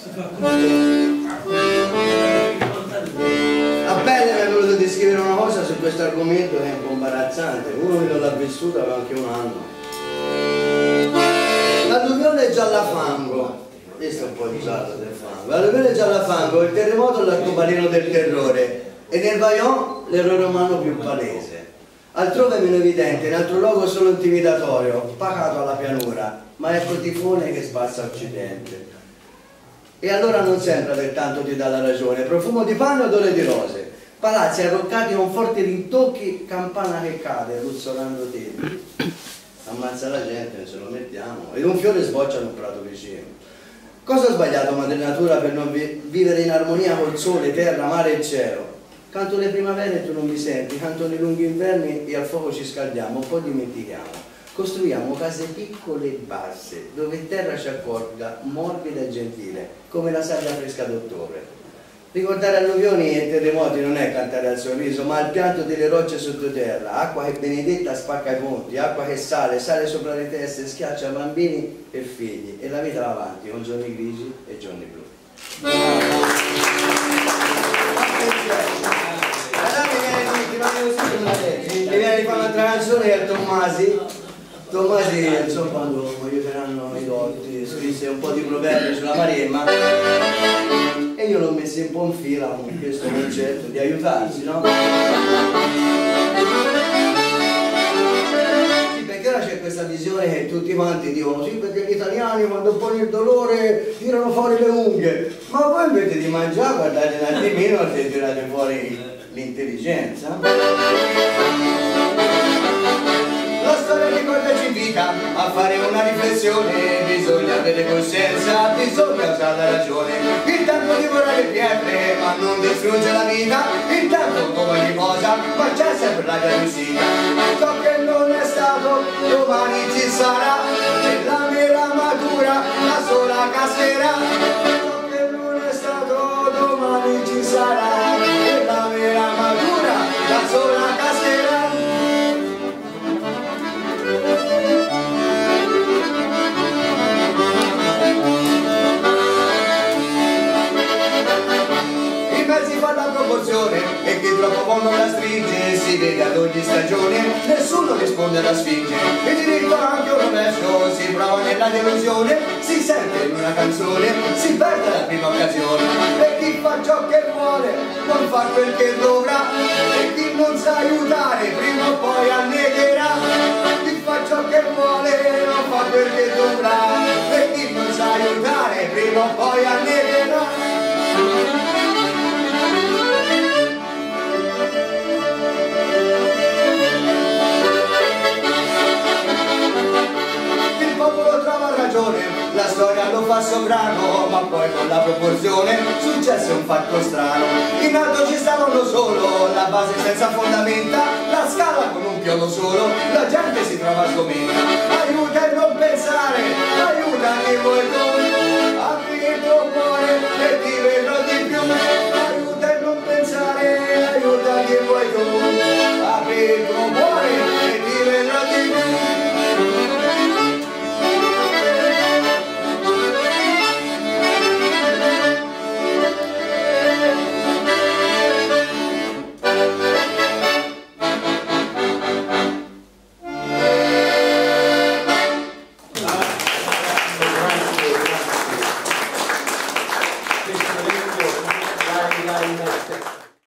A pelle mi è voluto descrivere una cosa su questo argomento che è un po' imbarazzante. Uno che non l'ha vissuto aveva anche un anno. L'alluvione giallafango, questo è un po' di giallo del fango. L'alluvione giallafango, il terremoto l'arcobaleno del terrore e nel Vajont l'errore umano più palese. Altrove meno evidente, in altro luogo solo intimidatorio, pacato alla pianura, ma ecco tifone che spazza occidente. E allora non sembra pertanto ti dà la ragione, profumo di panno e odore di rose, palazzi arroccati con forti rintocchi, campana che cade, ruzzolando tetti. Ammazza la gente, non ce lo mettiamo, ed un fiore sboccia in un prato vicino. Cosa ha sbagliato Madre Natura per non vivere in armonia col sole, terra, mare e cielo? Canto le primavere e tu non mi senti, canto nei lunghi inverni e al fuoco ci scaldiamo, poi dimentichiamo. Costruiamo case piccole e basse, dove terra ci accorga, morbida e gentile, come la sabbia fresca d'ottobre. Ricordare alluvioni e terremoti non è cantare al sorriso, ma al pianto delle rocce sottoterra, acqua che benedetta spacca i ponti, acqua che sale sopra le teste, schiaccia bambini e figli, e la vita va avanti con giorni grigi e giorni blu. Mi viene di fare un'altra canzone che è Tommasi. Tommasi, insomma, quando mi aiuteranno i dotti, scrisse un po' di proverbi sulla Maremma e io l'ho messo un po' in fila con questo concetto di aiutarsi, no? Sì, perché ora c'è questa visione che tutti quanti dicono sì, perché gli italiani quando pone il dolore tirano fuori le unghie, ma voi invece di mangiare guardate un attimino e tirate fuori l'intelligenza. La storia ricorda ci invita a fare una riflessione, bisogna avere coscienza, bisogna usare la ragione. Il tempo divora le pietre ma non distrugge la vita, il tempo come ogni cosa ma c'è sempre la riuscita. Ciò che non è stato domani ci sarà, e la mela matura la sola cascherà. Ciò che non è stato domani ci sarà, e la mela matura la sola cascherà. E chi troppo buono la stringe si vede ad ogni stagione, nessuno risponde alla sfinge, il diritto anche un rovescio si prova nella delusione, si sente in una canzone, si perde la prima occasione, e chi fa ciò che vuole non fa quel che dovrà, e chi non sa aiutare prima o poi annegherà. Chi fa ciò che vuole non fa quel che dovrà, e chi non sa aiutare prima o poi annegherà. La storia lo fa sovrano, ma poi con la proporzione successe un fatto strano. In alto ci stava uno solo, la base senza fondamenta, la scala con un chiodo solo, la gente si trova sgomenta. Aiuta a non pensare, aiuta chi vuoi tu, apri il tuo cuore e ti vedrò di più. Aiuta a non pensare, aiuta chi vuoi tu, apri il tuo cuore e ti vedrò di più. Grazie.